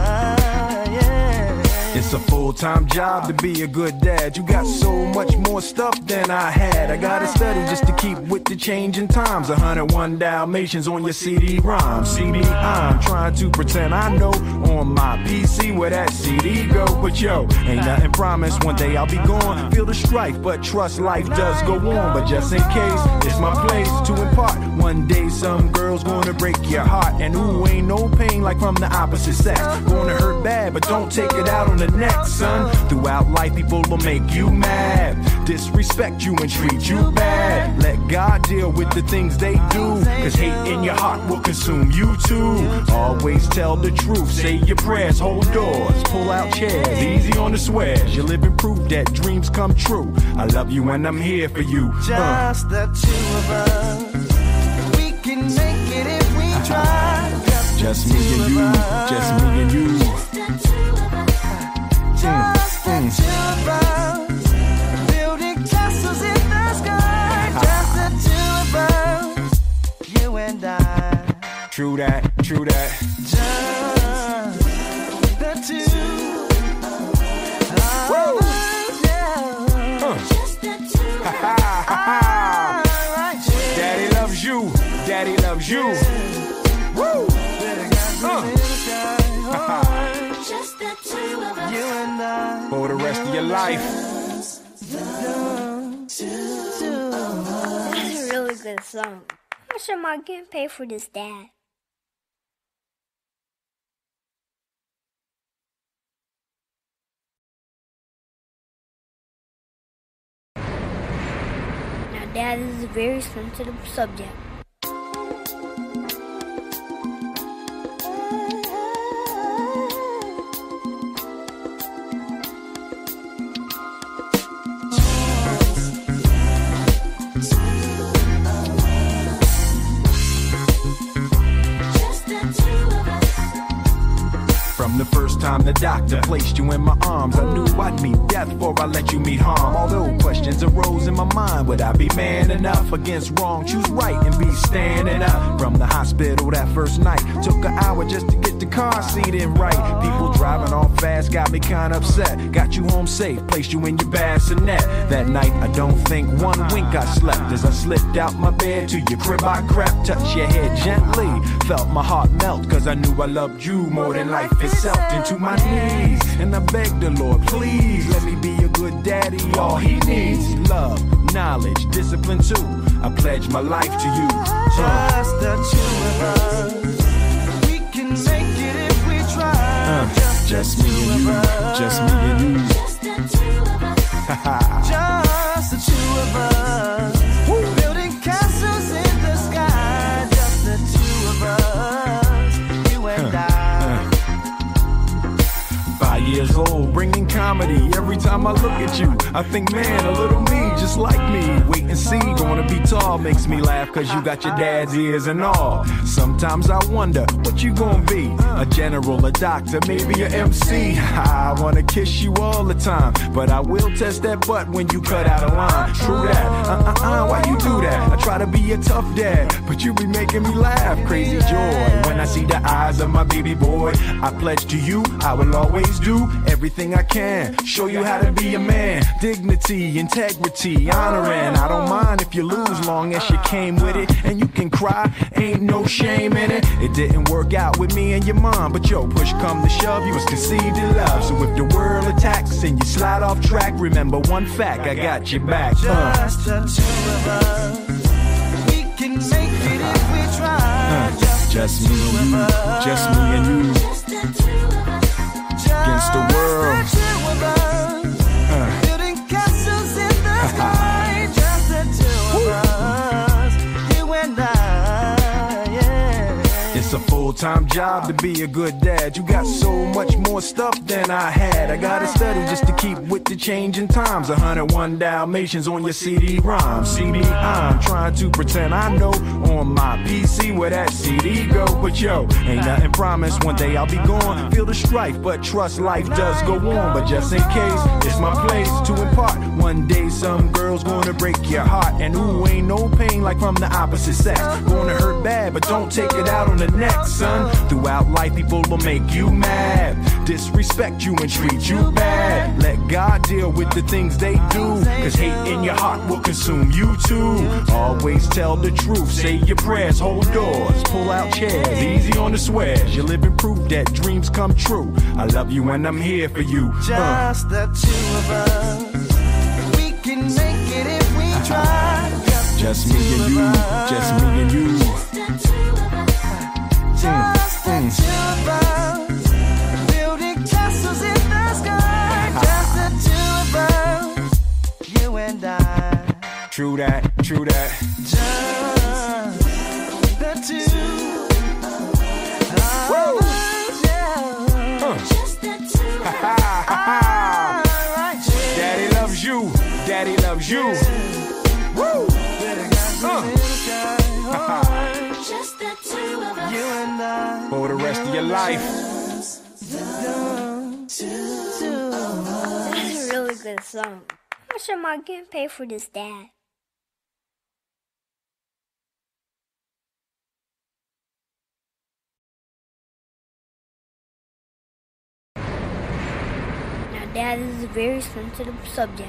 yeah. It's a full-time job to be a good dad. You got so much more stuff than I had. I gotta study just to keep with the changing times. 101 Dalmatians on your CD-ROM. See me, I'm trying to pretend I know on my PC where that CD go. But yo, ain't nothing promised. One day I'll be gone. Feel the strife, but trust life does go on. But just in case, it's my place to impart. One day some girl's gonna break your heart. And ooh, ain't no pain like from the opposite sex. Gonna hurt bad, but don't take it out on the next, son. Throughout life, people will make you mad, disrespect you and treat you bad. Let God deal with the things they do, cause hate in your heart will consume you too. Always tell the truth, say your prayers, hold doors, pull out chairs, easy on the swears. You're living proof that dreams come true. I love you and I'm here for you. Just the two of us, we can make it if we try. Just me and you, just me and you. Just the two of us, building castles in the sky. Just the two of us, you and I. True that, true that. Just the two of us, yeah. Just the two of us. Daddy loves you, daddy loves you. Woo! Just the two of us, you and I. For the rest of your life. That's a really good song. How much am I getting paid for this, Dad? Dad is a very sensitive subject. From the first time the doctor placed you in my arms, I knew I'd meet death before I let you meet harm. Although questions arose in my mind, would I be man enough against wrong? Choose right and be standing up. From the hospital that first night, took an hour just to get the car seat in right. People driving off fast got me kinda upset. Got you home safe, placed you in your bassinet. That night I don't think one wink I slept. As I slipped out my bed to your crib I crept. Touched your head gently, felt my heart melt, cause I knew I loved you more than life itself. Into my knees, and I begged the Lord, please let me be a good daddy. All he needs, love, knowledge, discipline too. I pledge my life to you. Just the two of us. We can make it if we try. Just me and you. Just me and you. Just the two of us. Just the two of us. Building castles in the sky. Just the two of us. You and I. 5 years old, bringing comedy. Every time I look at you, I think, man, a little me, just like me. Wait and see, gonna be tall, makes me laugh, cause you got your dad's ears and all. Sometimes I wonder, what you gonna be? A general, a doctor, maybe a MC. I wanna kiss you all the time, but I will test that butt when you cut out a line. True that, why you do that? I try to be a tough dad, but you be making me laugh. Crazy joy, when I see the eyes of my baby boy. I pledge to you, I will always do everything I can. Show you how to be a man. Dignity, integrity, honoring. I don't mind if you lose, long as you came with it. And you can cry, ain't no shame in it. It didn't work out with me and your mom, but yo, push come to shove, you was conceived in love. So if the world attacks and you slide off track, remember one fact, I got your back. Just the two of us. We can make it if we try. Just me and you. Just me and you. Against the world. Building castles in the sky. Just the two of us. You and I, yeah. It's a full-time job to be a good dad. You got so much more stuff than I had. I gotta study just to keep with the changing times. 101 Dalmatians on your CD-ROM. See me, I'm trying to pretend I know on my PC where that CD go. But yo, ain't nothing promised. One day I'll be gone. Feel the strife, but trust life does go on. But just in case, it's my place to impart. One day some girl's gonna break your heart. And ooh, ain't no pain like from the opposite sex. Gonna hurt bad, but don't take it out on the next, son. Throughout life, people will make you mad, disrespect you and treat you bad. Let God deal with the things they do, cause hate in your heart will consume you too. Always tell the truth, say your prayers, hold doors, pull out chairs, easy on the swears. You're living proof that dreams come true. I love you and I'm here for you. Just the two of us. We can make it if we try. Just me and you. Just me and you. Just the two of us. Building castles in the sky. Just the two of us. You and I. True that, true that. Just the two of us. Yeah. Just the two of us. Daddy loves you. Daddy loves you. Woo! Just the two of us. You and I. For the rest of your life. That's a really good song. How much am I getting paid for this, Dad? Now, Dad is a very sensitive subject.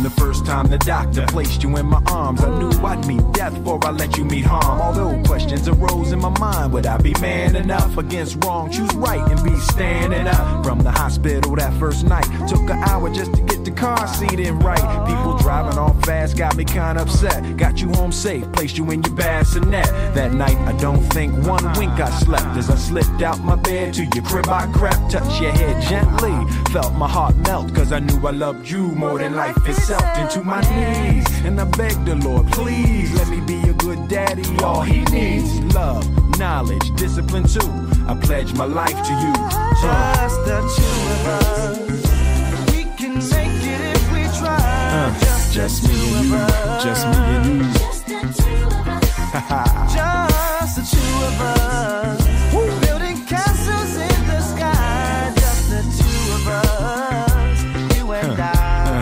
From the first time the doctor placed you in my arms, I knew I'd meet death before I let you meet harm. Although questions arose in my mind, would I be man enough against wrong? Choose right and be standing up. From the hospital that first night, took an hour just to get the car seat in right. People driving off fast got me kinda upset. Got you home safe, placed you in your bassinet. That night I don't think one wink I slept. As I slipped out my bed to your crib I crept. Touched your head gently, felt my heart melt, cause I knew I loved you more than life itself. Into my knees, and I begged the Lord, please let me be a good daddy. All he needs, love, knowledge, discipline too. I pledge my life to you. Just the two of us. We can make it if we try. Just me and you. Just me and you. Just the two of us. Just the two of us. Building castles in the sky. Just the two of us. You and I.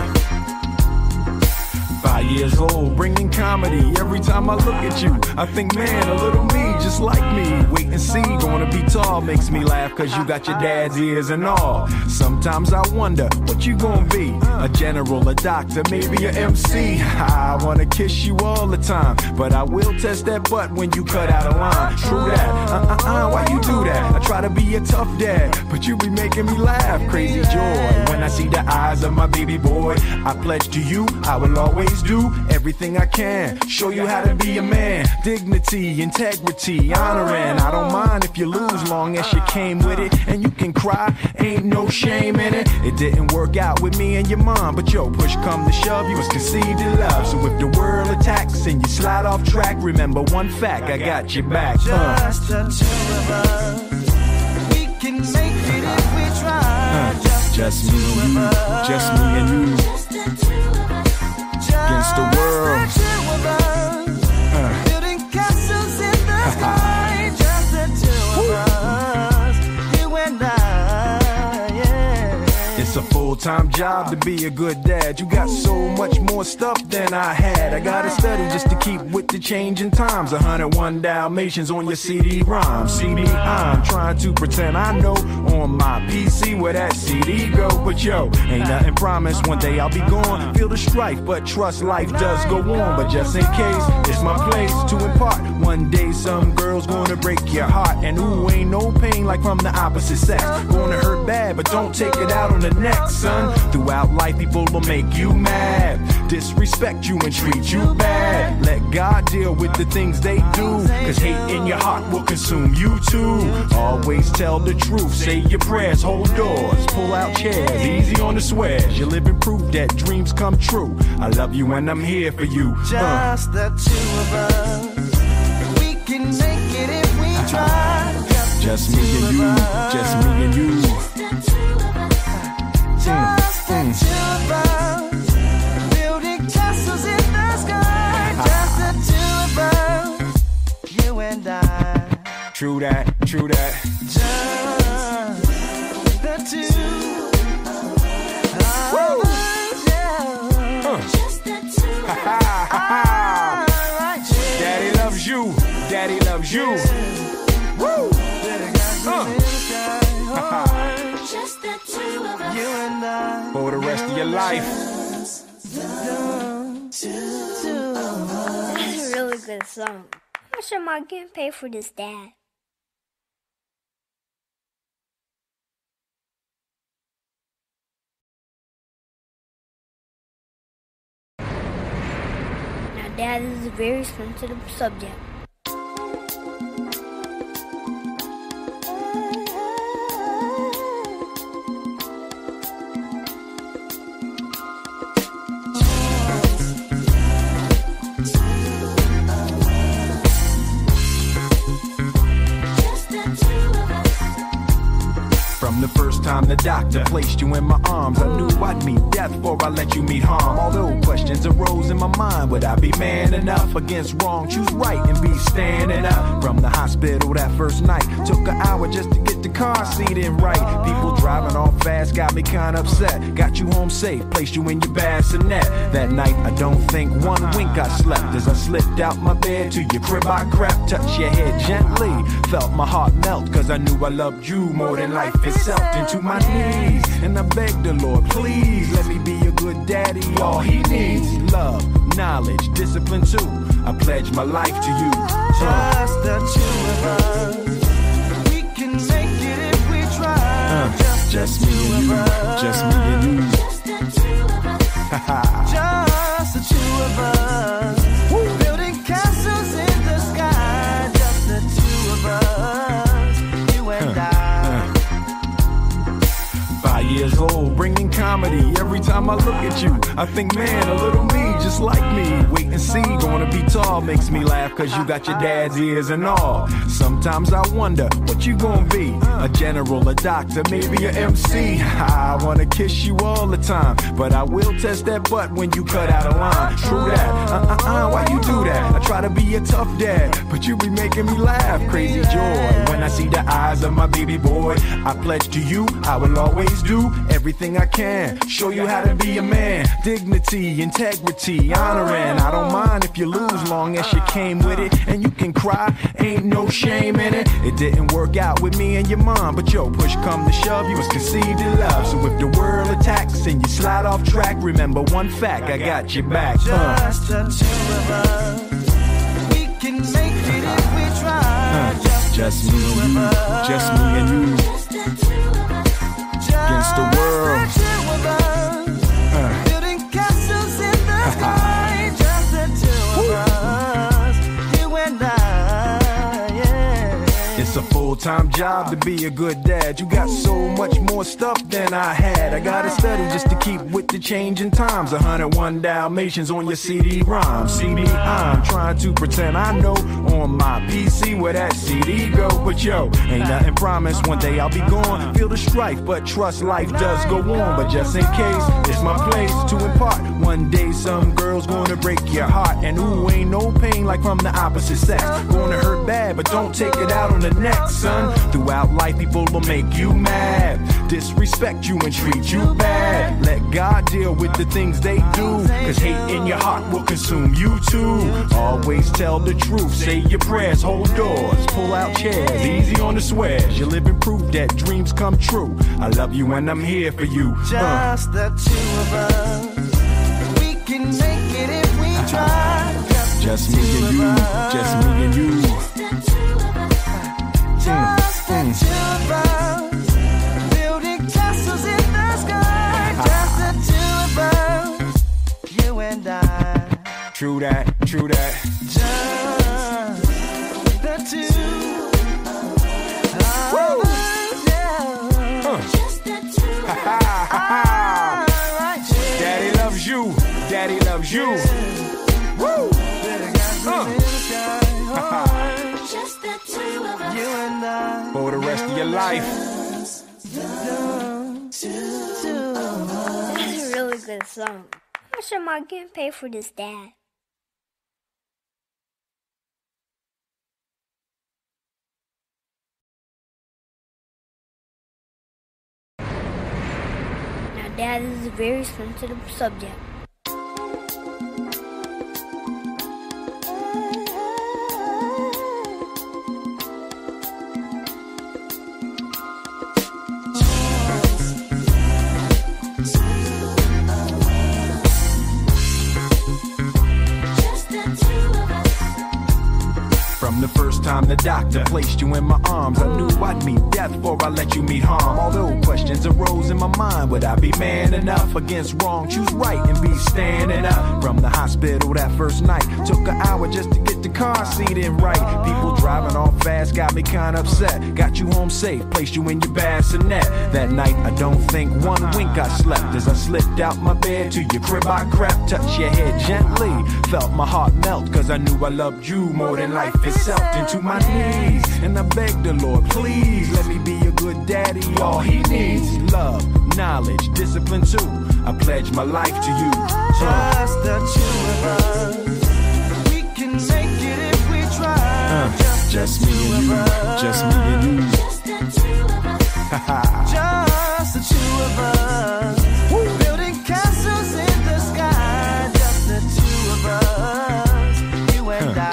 5 years old, bringing comedy. Every time I look at you, I think, man, a little me, just like me. Wait and see, gonna be tall, makes me laugh, cause you got your dad's ears and all. Sometimes I wonder, what you gonna be? A general, a doctor, maybe a MC. I wanna kiss you all the time, but I will test that butt when you cut out a line. True that, why you do that? I try to be a tough dad, but you be making me laugh. Crazy joy, when I see the eyes of my baby boy. I pledge to you, I will always do everything I can. Show you how to be a man. Dignity, integrity, honoring. I don't mind if you lose, long as you came with it. And you can cry, ain't no shame in it. It didn't work out with me and your mom, but yo, push come to shove, you was conceived in love. So if the world attacks and you slide off track, remember one fact, I got your back. Just the two of us. We can make it if we try. Just me and you. Just me and you. Against the world. Building castles in the sky. Just the two of us. You and I, yeah. It's a full-time job to be a good dad. You got so much more stuff than I had. I gotta study just to keep with the changing times. 101 Dalmatians on your CD-ROM. See me, I'm trying to pretend I know on my PC where that CD go. But yo, ain't nothing promised. One day I'll be gone. Feel the strife, but trust life does go on. But just in case, it's my place to impart. One day some girl's gonna break your heart. And ooh, ain't no pain like from the opposite sex. Gonna hurt bad, but don't take it out on the next, son. Throughout life, people will make you mad, disrespect you and treat you bad. Let God deal with the things they do, cause hate in your heart will consume you too. Always tell the truth, say your prayers, hold doors, pull out chairs, easy on the swears. You're living proof that dreams come true. I love you and I'm here for you. Just the two of us. We can make it if we try. Just me and you. Just me and you. Just the two of us. Building castles in the sky. Just the two of us. You and I. True that, true that. Just the two of us. Just the two of us. Daddy loves you. Daddy loves you. Woo! Just the two of us. You and I. For the rest of your life. That's a really good song. How much am I getting paid for this, Dad? Now, Dad, this is a very sensitive subject. From the first time the doctor placed you in my arms, I knew I'd meet death before I let you meet harm. Although questions arose in my mind, would I be man enough against wrong? Choose right and be standing up. From the hospital that first night, took an hour just to get get the car seat in right. People driving off fast got me kinda upset. Got you home safe, placed you in your bassinet. That night I don't think one wink I slept. As I slipped out my bed to your crib I crept. Touched your head gently, felt my heart melt. Cause I knew I loved you more than life itself. Into my knees, and I begged the Lord, please let me be a good daddy. All he needs, love, knowledge, discipline too. I pledge my life to you. Just the two of us. We can make it if we try. Just me and you. Just me and you. Just the two of us. Just the two of us. Building castles in the sky. Just the two of us. You and I. 5 years old, bringing comedy. Every time I look at you, I think, man, a little me, just like me. Wait and see, gonna be tall, makes me laugh, cause you got your dad's ears and all. Sometimes I wonder, what you gonna be? A general, a doctor, maybe a MC. I wanna kiss you all the time, but I will test that butt when you cut out a line. True that, why you do that? I try to be a tough dad, but you be making me laugh. Crazy joy, when I see the eyes of my baby boy. I pledge to you, I will always do everything I can. Show you how to be a man. Dignity, integrity, honoring. I don't mind if you lose, long as you came with it. And you can cry, ain't no shame in it. It didn't work out with me and your mom, but yo, push come to shove, you was conceived in love. So if the world attacks and you slide off track, remember one fact, I got your back. Just the two of us. We can make it if we try. Just me and you. Just me and you. Against the world. Building castles in the sky. Just the two of us. You and I, yeah. It's a full-time job to be a good dad. You got so much more stuff than I had. I gotta study just to keep with the changing times. 101 Dalmatians on your CD-ROM. See me, I'm trying to pretend I know on my PC where that CD go. But yo, ain't nothing promised. One day I'll be gone. Feel the strife, but trust life does go on. But just in case, it's my place to impart. One day some girl's gonna break your heart. And ooh, ain't no pain like from the opposite sex. Gonna hurt bad, but don't take it out on the next, son. Throughout life, people will make you mad, disrespect you and treat you bad. Let God deal with the things they do, cause hate in your heart will consume you too. Always tell the truth, say your prayers, hold doors, pull out chairs, easy on the swears. You're living proof that dreams come true. I love you and I'm here for you. Just the two of us. We can make it if we try. Just me and you. Just me and you. Just the two of us. Building castles in the sky. Just the two of us. You and I. True that, true that. Just the two of us. Just the two of us. Daddy loves you. Daddy loves you. Woo! Just the two of us. You and I. For the rest of your life. That's a really good song. How much am I getting paid for this, Dad? Now, Dad, this is a very sensitive subject. From the first time the doctor placed you in my arms, I knew I'd meet death before I let you meet harm. Although questions arose in my mind, would I be man enough against wrong? Choose right and be standing up. From the hospital that first night, took an hour just to get the car seat in right. People driving off fast got me kinda upset. Got you home safe, placed you in your bassinet. That night I don't think one wink I slept. As I slipped out my bed to your crib I crept. Touched your head gently, felt my heart melt. Cause I knew I loved you more than life itself. Into my knees, and I begged the Lord, please let me be a good daddy. All he needs, love, knowledge, discipline too. I pledge my life to you. Just the two of us. We can make it if we try. Just me and you. Just me and you. Just the two of us. Building castles in the sky. Just the two of us. You and I.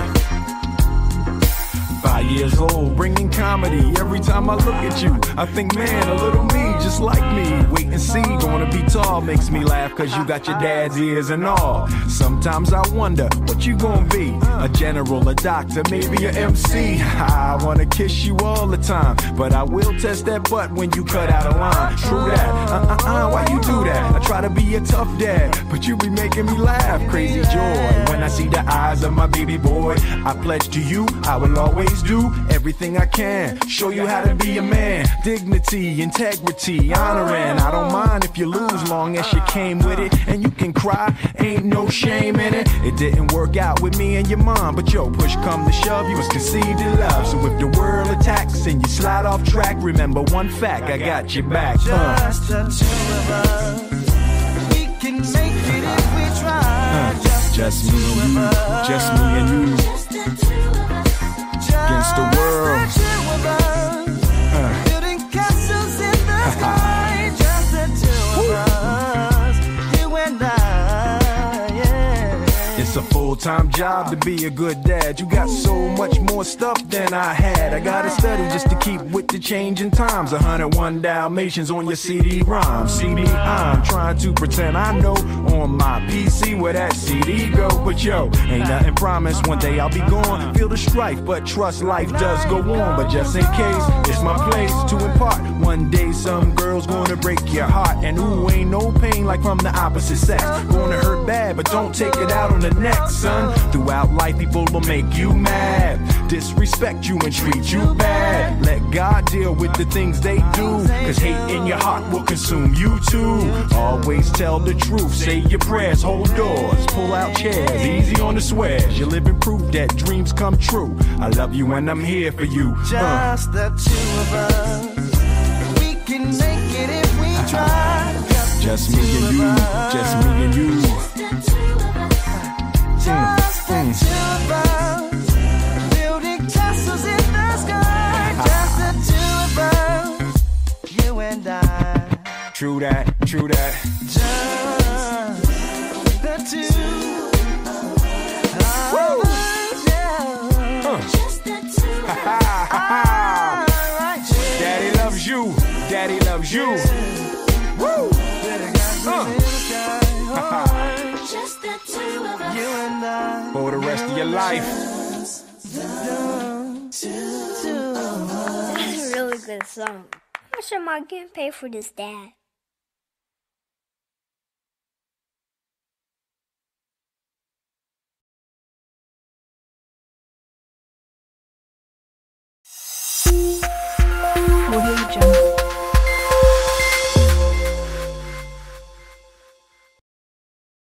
5 years old, bringing comedy. Every time I look at you, I think, man, a little me, just like me. Wait and see, gonna be tall, makes me laugh, cause you got your dad's ears and all. Sometimes I wonder, what you gonna be? A general, a doctor, maybe a MC. I wanna kiss you all the time, but I will test that butt when you cut out a line. True that, why you do that? I try to be a tough dad, but you be making me laugh. Crazy joy, when I see the eyes of my baby boy. I pledge to you, I will always do everything I can. Show you how to be a man. Dignity, integrity, honoring. I don't mind if you lose, long as you came with it. And you can cry, ain't no shame in it. It didn't work out with me and your mom, but yo, push come to shove, you was conceived in love. So if the world attacks and you slide off track, remember one fact, I got your back. Just the two of us. We can make it if we try. Just me and you, just me and you. Against the world. Building castles in the sky. Just the two of us. You and I, yeah. It's a full-time job to be a good dad. You got so much more stuff than I had. I gotta study just to keep with the changing times. 101 Dalmatians on your CD-ROM. See me, I'm trying to pretend I know on my PC where that CD go. But yo, ain't nothing promised. One day I'll be gone. Feel the strife, but trust life does go on. But just in case, it's my place to impart. One day some girl's gonna break your heart. And ooh, ain't no pain like from the opposite sex. Gonna hurt bad, but don't take it out on the next, son. Throughout life, people will make you mad, disrespect you and treat you bad. Let God deal with the things they do, cause hate in your heart will consume you too. Always tell the truth, say your prayers, hold doors, pull out chairs, easy on the swears. You're living proof that dreams come true. I love you and I'm here for you. Just the two of us. We can make it if we try. Just me and you, just me and you. Just the two of us. Building castles in the sky. Just the two of us. You and I. True that, true that. Just the two of us. Just the two of us. Daddy loves you, daddy loves you. Woo! Just the two of us. You and I. For the rest of your life. That's a really good song. How much am I getting paid for this, Dad?